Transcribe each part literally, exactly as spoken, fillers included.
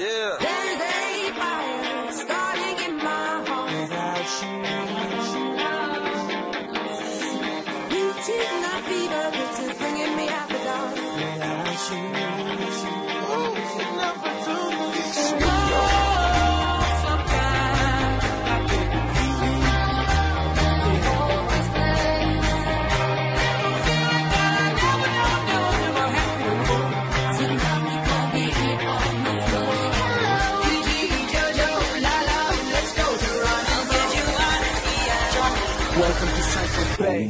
Yeah. There's a fire starting in my heart without you. Reaching my fever pitch is bringing me out the dark without you. Oh, you never do this. Sometimes I get you. Always been. Never feel like that. I never, never, never, never happy before. So love me, call me here on the floor. Hello, Gigi, Jojo, Lala, let's go to run and get you out of here. Welcome to Cycle Bay.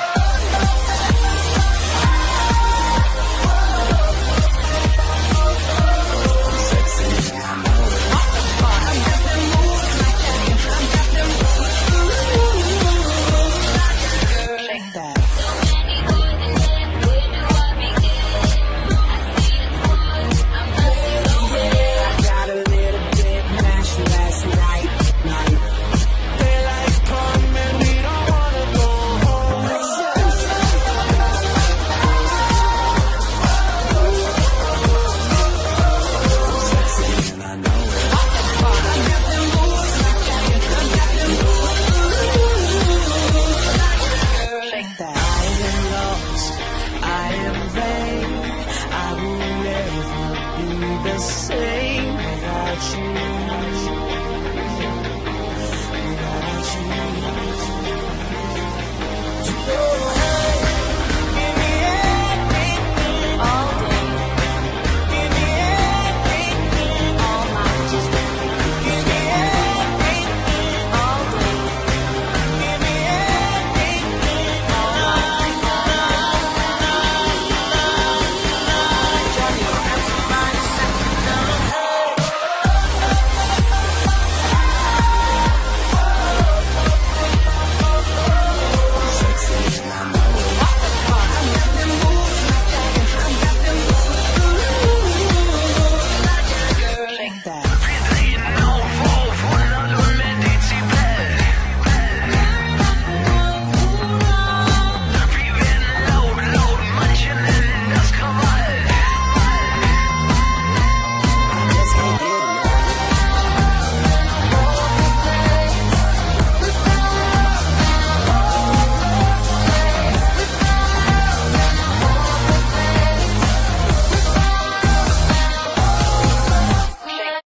Same without you, without you.